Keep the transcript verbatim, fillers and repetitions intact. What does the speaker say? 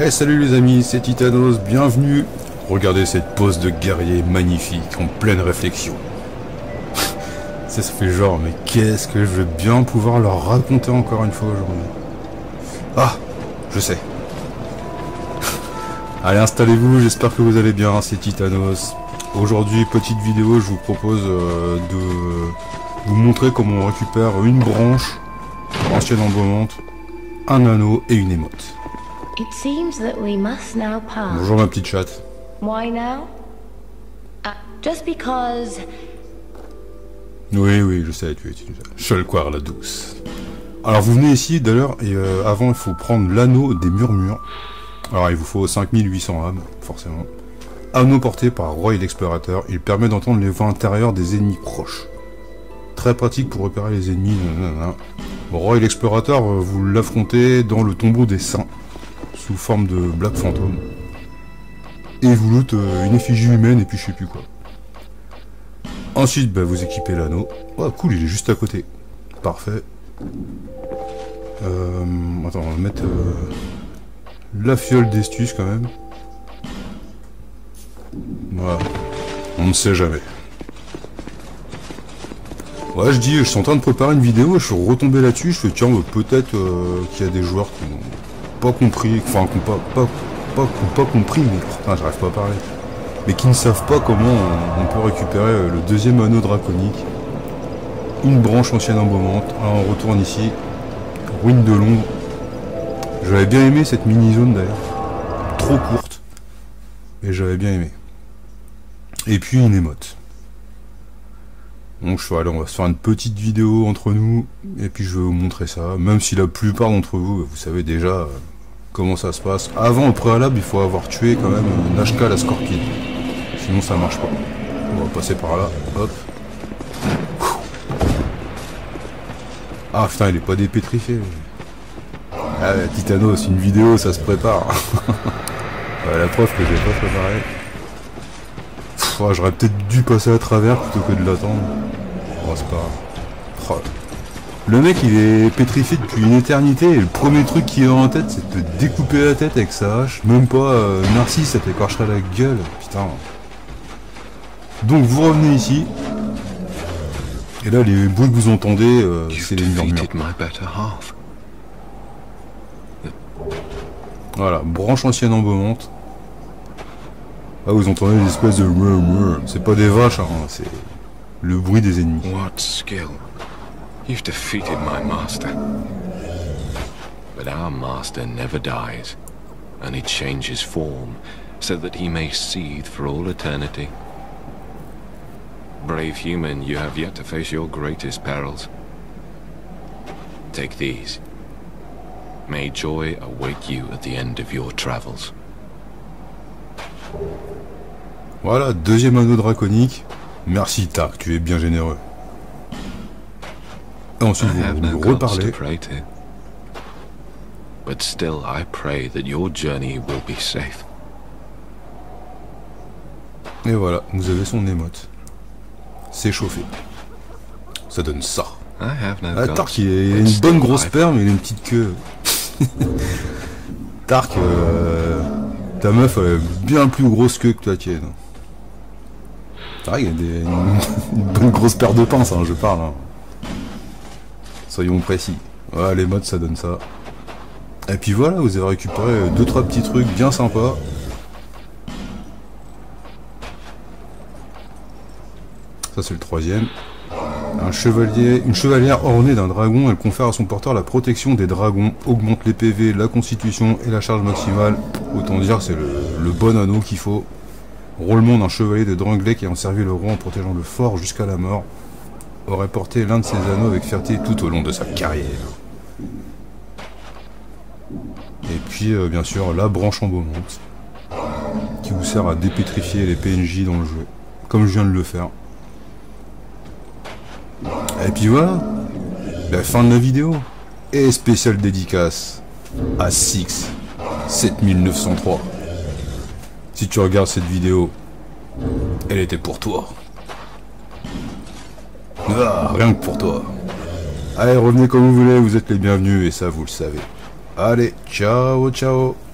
Eh salut les amis, c'est Titanos, bienvenue. Regardez cette pose de guerrier magnifique, en pleine réflexion. Ça, ça fait genre, mais qu'est-ce que je veux bien pouvoir leur raconter encore une fois aujourd'hui. Ah, je sais. Allez, installez-vous, j'espère que vous allez bien, c'est Titanos. Aujourd'hui, petite vidéo, je vous propose euh, de vous montrer comment on récupère une branche, ancienne embaumante, un anneau et une émote. It seems that we must now pass. Bonjour ma petite chatte. Why now? Uh, just because. Oui, oui, je sais, tu es une Chalquar la douce. Alors vous venez ici d'ailleurs, et euh, avant il faut prendre l'anneau des murmures. Alors il vous faut cinq mille huit cents âmes, forcément. Anneau porté par Roy l'explorateur, il permet d'entendre les voix intérieures des ennemis proches. Très pratique pour repérer les ennemis. Nanana. Bon, Roy l'explorateur, vous l'affrontez dans le tombeau des saints, sous forme de Black Phantom. Et vous loot euh, une effigie humaine et puis je sais plus quoi. Ensuite, bah, vous équipez l'anneau. Oh cool, il est juste à côté. Parfait. Euh, attends, on va mettre euh, la fiole d'Estus quand même. Voilà. On ne sait jamais. Ouais, je dis, je suis en train de préparer une vidéo, je suis retombé là-dessus, je fais tiens, bah, peut-être euh, qu'il y a des joueurs qui n'ont pas compris, enfin, qui n'ont pas, pas, pas, qui n'ont pas compris, mais putain, j'arrive pas à parler. Mais qui ne savent pas comment on, on peut récupérer le deuxième anneau draconique. Une branche ancienne embaumante. Alors on retourne ici. Ruine de l'ombre. J'avais bien aimé cette mini-zone d'ailleurs. Trop courte. Mais j'avais bien aimé. Et puis une émote. Donc je fais, allez, on va se faire une petite vidéo entre nous. Et puis je vais vous montrer ça. Même si la plupart d'entre vous, vous savez déjà euh, comment ça se passe. Avant, au préalable, il faut avoir tué quand même Nashka la Scorpion. Sinon ça marche pas. On va passer par là. Hop. Ah putain, il est pas dépétrifié. Ah Titanos, une vidéo, ça se prépare. Ouais, la preuve que j'ai pas préparé. Pff, ouais, j'aurais peut-être dû passer à travers plutôt que de l'attendre. Oh, c'est pas grave. Oh. Le mec il est pétrifié depuis une éternité et le premier truc qui est dans la tête c'est de te découper la tête avec sa hache. Même pas euh, Narcisse, ça t'écorcherait la gueule. Putain. Donc vous revenez ici. Et là les bruits que vous entendez, euh, c'est les murmures. Voilà, branche ancienne embaumante. Là vous entendez des espèces de murmures. C'est pas des vaches, hein, c'est le bruit des ennemis. What skill? You've defeated my master. But our master never dies, and he changes form so that he may seethe for all eternity. Brave human, you have yet to face your greatest perils. Take these. May joy await you at the end of your travels. Voilà, deuxième anneau draconique. Merci Tark, tu es bien généreux. Et ensuite vous vous reparlez. But still I pray that your journey will be safe. Et voilà, vous avez son émote. C'est chauffé. Ça donne ça. Ah, Tark il a une bonne grosse perle mais il a une petite queue. Tark, euh, ta meuf elle a bien plus grosse queue que toi tienne. Tark il a des, une, une bonne grosse paire de pinces, hein, je parle. Hein. Soyons précis. Voilà, les modes ça donne ça. Et puis voilà, vous avez récupéré deux trois petits trucs bien sympas. Ça c'est le troisième. Un chevalier, une chevalière ornée d'un dragon, elle confère à son porteur la protection des dragons, augmente les P V, la constitution et la charge maximale. Autant dire c'est le, le bon anneau qu'il faut. Roulement d'un chevalier de Drangleic qui ayant servi le roi en protégeant le fort jusqu'à la mort aurait porté l'un de ses anneaux avec fierté tout au long de sa carrière. Et puis euh, bien sûr la branche embaumante qui vous sert à dépétrifier les P N J dans le jeu, comme je viens de le faire. Et puis voilà, la fin de la vidéo. Et spéciale dédicace à Six sept mille neuf cent trois. Si tu regardes cette vidéo, elle était pour toi. Ah, rien que pour toi. Allez, revenez comme vous voulez, vous êtes les bienvenus et ça vous le savez. Allez, ciao, ciao.